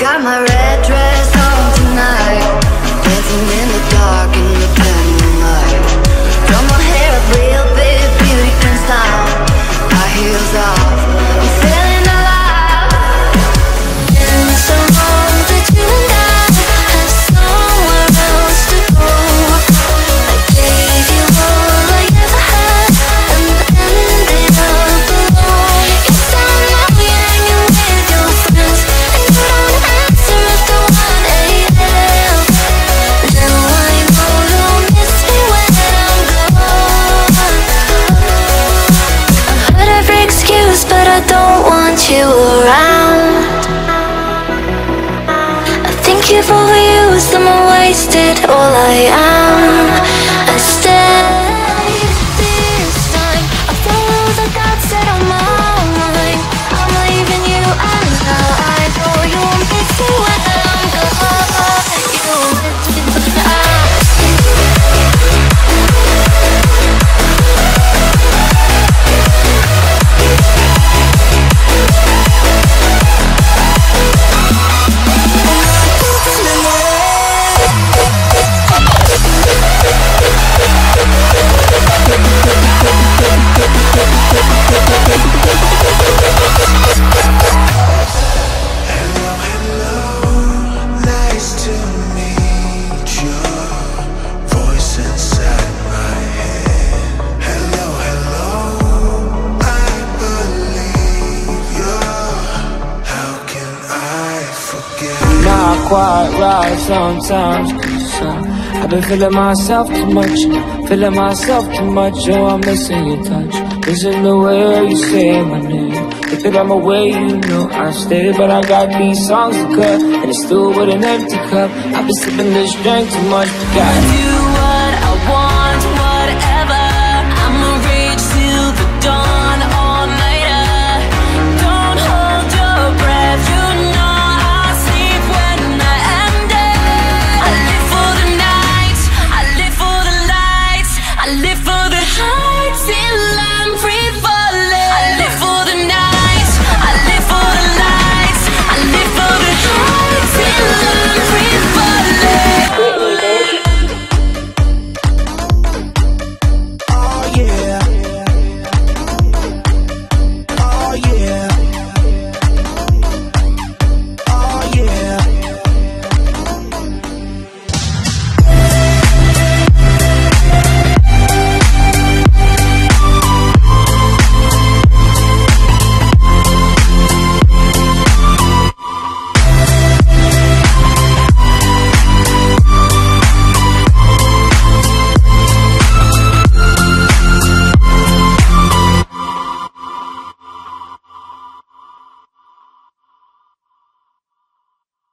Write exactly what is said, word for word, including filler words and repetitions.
got my red dress on tonight, dancing in the dark in the blinding light. Throw my hair up real big, beauty queen style, high heels off, I'm feeling alive. Been so long that you and I have somewhere else to go. I gave you all I ever had, and then ended up alone. You sound like you're hanging with your friends, and you don't answer after one A M Now I know you'll miss me when I'm gone. I've heard every excuse, but I don't want you around. I think you've overused them and wasted all I am. I stayed this time, I follow the dots that are mine. I'm leaving you, and now I know you'll miss me when I'm gone. You'll miss me when I'm quite right sometimes, cause uh, I've been feeling myself too much, feeling myself too much. Oh, I'm missing your touch, missing the way you say my name. If it I'm away, you know I stay, but I got these songs to cut, and it's still with an empty cup. I've been sipping this drink too much, but got you.